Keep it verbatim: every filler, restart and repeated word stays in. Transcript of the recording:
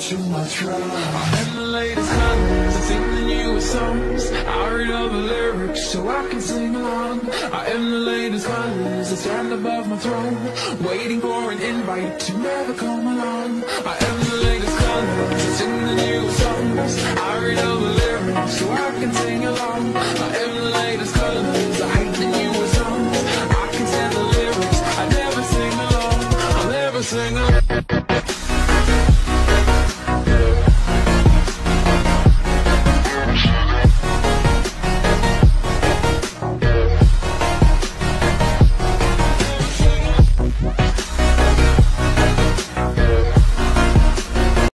too much wrong. I am the latest colors, I sing the newest songs. I read all the lyrics so I can sing along. I am the latest colors, I stand above my throne, waiting for an invite to never come along. I am the latest colors, I sing the newest songs. I read all the lyrics so I can sing along. I am the latest colors.